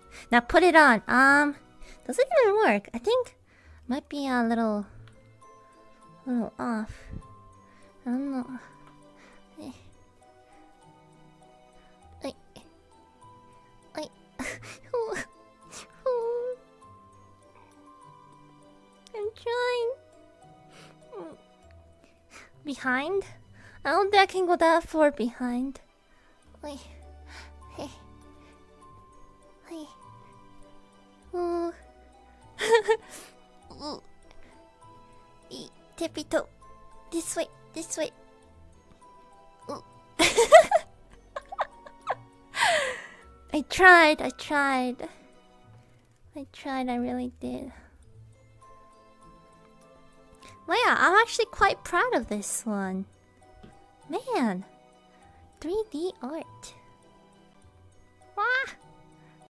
Now put it on. Does it even work? I think might be a little off. I don't know. I'm trying. Behind? I don't think I can go that far behind. Hey. Ooh. Ooh. Tippy toe. This way. Ooh. I tried, I really did. Well, yeah, I'm actually quite proud of this one. Man, 3D art. Wah!